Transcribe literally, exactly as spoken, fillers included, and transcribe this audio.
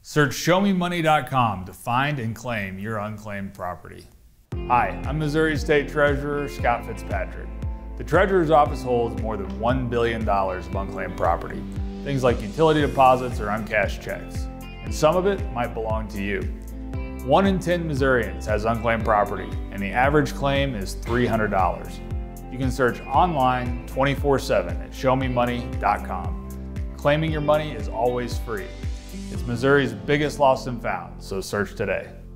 Search show me money dot com to find and claim your unclaimed property. Hi, I'm Missouri State Treasurer Scott Fitzpatrick. The Treasurer's Office holds more than one billion dollars of unclaimed property, things like utility deposits or uncashed checks, and some of it might belong to you. One in ten Missourians has unclaimed property, and the average claim is three hundred dollars. You can search online twenty-four seven at show me money dot com. Claiming your money is always free. It's Missouri's biggest lost and found, so search today.